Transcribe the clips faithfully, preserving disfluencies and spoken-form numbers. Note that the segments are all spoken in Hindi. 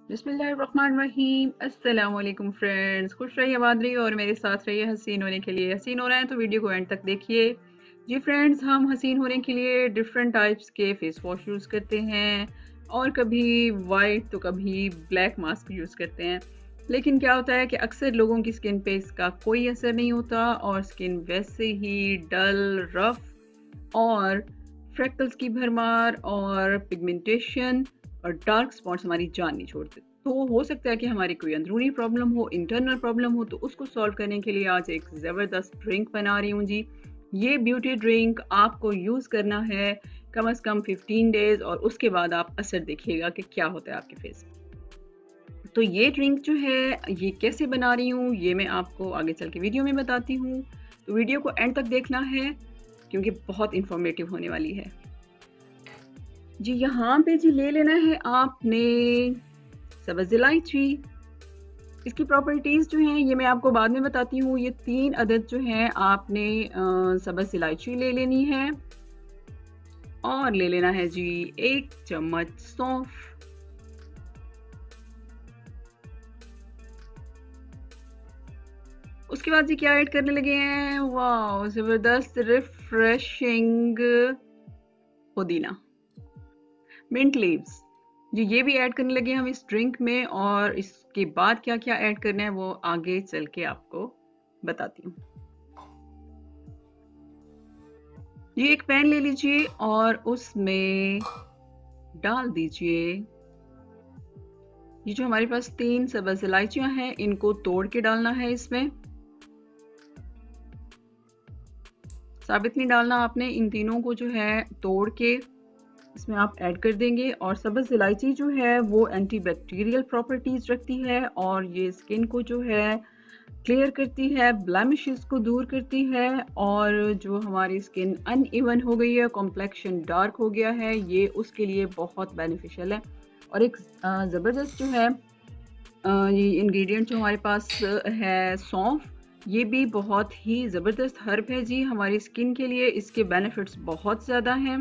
बिस्मिल्लाहिर्रहमानिर्रहीम। अस्सलाम वालेकुम फ्रेंड्स, खुश रहिए, आबाद रहिए और मेरे साथ रहिए। हसीन होने के लिए हसीन हो रहे हैं तो वीडियो को एंड तक देखिए। जी फ्रेंड्स, हम हसीन होने के लिए डिफरेंट टाइप्स के फेस वॉश यूज़ करते हैं और कभी वाइट तो कभी ब्लैक मास्क यूज़ करते हैं। लेकिन क्या होता है कि अक्सर लोगों की स्किन पे इसका कोई असर नहीं होता और स्किन वैसे ही डल, रफ और फ्रेकल्स की भरमार और पिगमेंटेशन और डार्क स्पॉट्स हमारी जान नहीं छोड़ते। तो हो सकता है कि हमारी कोई अंदरूनी प्रॉब्लम हो, इंटरनल प्रॉब्लम हो, तो उसको सॉल्व करने के लिए आज एक ज़बरदस्त ड्रिंक बना रही हूँ जी। ये ब्यूटी ड्रिंक आपको यूज़ करना है कम से कम फिफ्टीन डेज़ और उसके बाद आप असर देखिएगा कि क्या होता है आपके फेस में। तो ये ड्रिंक जो है ये कैसे बना रही हूँ ये मैं आपको आगे चल के वीडियो में बताती हूँ। तो वीडियो को एंड तक देखना है क्योंकि बहुत इंफॉर्मेटिव होने वाली है। जी यहाँ पे जी ले लेना है आपने सब्ज़ इलायची। इसकी प्रॉपर्टीज़ जो हैं ये मैं आपको बाद में बताती हूँ। ये तीन अदद जो हैं आपने सब्ज़ इलायची ले लेनी है और ले लेना है जी एक चम्मच सौंफ। उसके बाद जी क्या ऐड करने लगे हैं, वाह ज़बरदस्त रिफ्रेशिंग पुदीना, मिंट लीव्स जी, ये भी ऐड करने लगे हम इस ड्रिंक में। और इसके बाद क्या क्या ऐड करना है वो आगे चल के आपको बताती हूँ। ये एक पैन ले लीजिए और उसमें डाल दीजिए ये जो हमारे पास तीन सब्ज़ इलायचियाँ हैं, इनको तोड़ के डालना है इसमें। साबित नहीं डालना आपने, इन तीनों को जो है तोड़ के इसमें आप ऐड कर देंगे। और सब्ज़ इलायची जो है वो एंटीबैक्टीरियल प्रॉपर्टीज़ रखती है और ये स्किन को जो है क्लियर करती है, ब्लेमिशेस को दूर करती है और जो हमारी स्किन अनइवन हो गई है, कॉम्प्लेक्शन डार्क हो गया है, ये उसके लिए बहुत बेनिफिशियल है। और एक ज़बरदस्त जो है ये इंग्रेडिएंट जो हमारे पास है सौंफ, ये भी बहुत ही ज़बरदस्त हर्ब है जी हमारी स्किन के लिए। इसके बेनिफिट्स बहुत ज़्यादा हैं,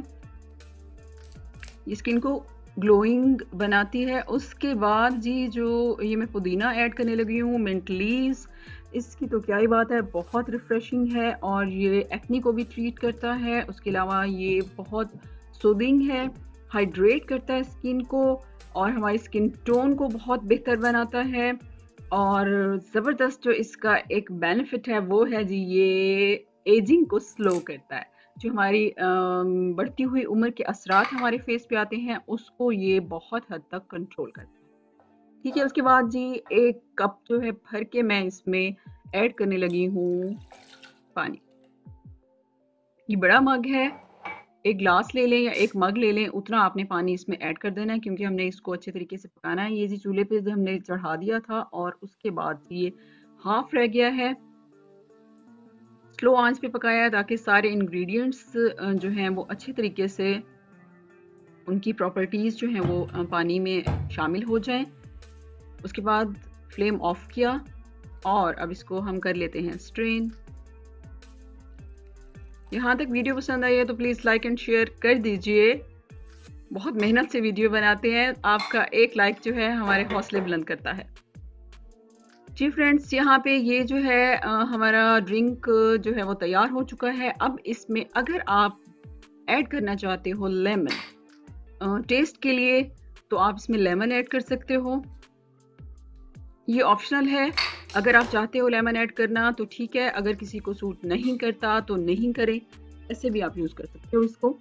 ये स्किन को ग्लोइंग बनाती है। उसके बाद जी जो ये मैं पुदीना ऐड करने लगी हूँ, मिंट लीव्स, इसकी तो क्या ही बात है, बहुत रिफ्रेशिंग है और ये एक्ने को भी ट्रीट करता है। उसके अलावा ये बहुत सूदिंग है, हाइड्रेट करता है स्किन को और हमारी स्किन टोन को बहुत बेहतर बनाता है। और ज़बरदस्त जो इसका एक बेनिफिट है वो है जी ये एजिंग को स्लो करता है। जो हमारी बढ़ती हुई उम्र के असरात हमारे फेस पे आते हैं उसको ये बहुत हद तक कंट्रोल करता है। ठीक है, उसके बाद जी एक कप जो है भर के मैं इसमें ऐड करने लगी हूँ पानी। ये बड़ा मग है, एक ग्लास ले लें या एक मग ले लें, उतना आपने पानी इसमें ऐड कर देना है क्योंकि हमने इसको अच्छे तरीके से पकाना है। ये जी चूल्हे पे हमने चढ़ा दिया था और उसके बाद ये हाफ रह गया है, स्लो आंच पे पकाया है ताकि सारे इंग्रेडिएंट्स जो हैं वो अच्छे तरीके से उनकी प्रॉपर्टीज़ जो हैं वो पानी में शामिल हो जाएं। उसके बाद फ्लेम ऑफ किया और अब इसको हम कर लेते हैं स्ट्रेन। यहाँ तक वीडियो पसंद आई है तो प्लीज़ लाइक एंड शेयर कर दीजिए। बहुत मेहनत से वीडियो बनाते हैं, आपका एक लाइक जो है हमारे हौसले बुलंद करता है। जी फ्रेंड्स, यहाँ पे ये जो है आ, हमारा ड्रिंक जो है वो तैयार हो चुका है। अब इसमें अगर आप ऐड करना चाहते हो लेमन टेस्ट के लिए तो आप इसमें लेमन ऐड कर सकते हो, ये ऑप्शनल है। अगर आप चाहते हो लेमन ऐड करना तो ठीक है, अगर किसी को सूट नहीं करता तो नहीं करें, ऐसे भी आप यूज़ कर सकते हो इसको।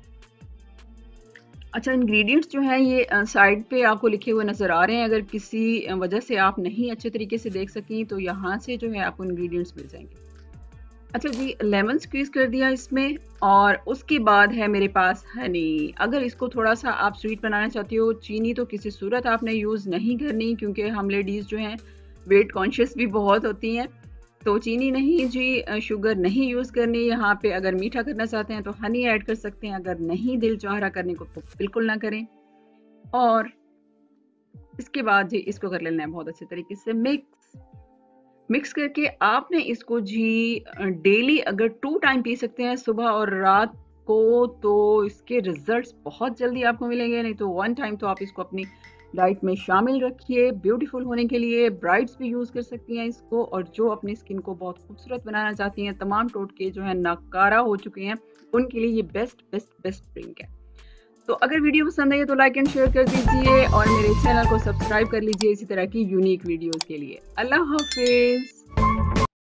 अच्छा, इंग्रेडिएंट्स जो हैं ये साइड पे आपको लिखे हुए नज़र आ रहे हैं। अगर किसी वजह से आप नहीं अच्छे तरीके से देख सकें तो यहाँ से जो है आपको इंग्रेडिएंट्स मिल जाएंगे। अच्छा जी, लेमन स्क्वीज़ कर दिया इसमें और उसके बाद है मेरे पास हनी। अगर इसको थोड़ा सा आप स्वीट बनाना चाहते हो, चीनी तो किसी सूरत आपने यूज़ नहीं करनी क्योंकि हम लेडीज़ जो हैं वेट कॉन्शियस भी बहुत होती हैं, तो चीनी नहीं जी, शुगर नहीं यूज़ करनी यहाँ पे। अगर मीठा करना चाहते हैं तो हनी ऐड कर सकते हैं, अगर नहीं दिल चाह रहा करने को तो बिल्कुल ना करें। और इसके बाद जी इसको कर लेना है बहुत अच्छे तरीके से मिक्स। मिक्स करके आपने इसको जी डेली अगर टू टाइम पी सकते हैं, सुबह और रात को, तो इसके रिजल्ट्स बहुत जल्दी आपको मिलेंगे। नहीं तो वन टाइम तो आप इसको अपनी डाइट में शामिल रखिए ब्यूटीफुल होने के लिए। ब्राइड्स भी यूज़ कर सकती हैं इसको, और जो अपनी स्किन को बहुत खूबसूरत बनाना चाहती हैं, तमाम टोटके जो है नाकारा हो चुके हैं, उनके लिए ये बेस्ट बेस्ट बेस्ट ड्रिंक है। तो अगर वीडियो पसंद आई तो लाइक एंड शेयर कर दीजिए और मेरे चैनल को सब्सक्राइब कर लीजिए इसी तरह की यूनिक वीडियोस के लिए। अल्लाह हाफिज़।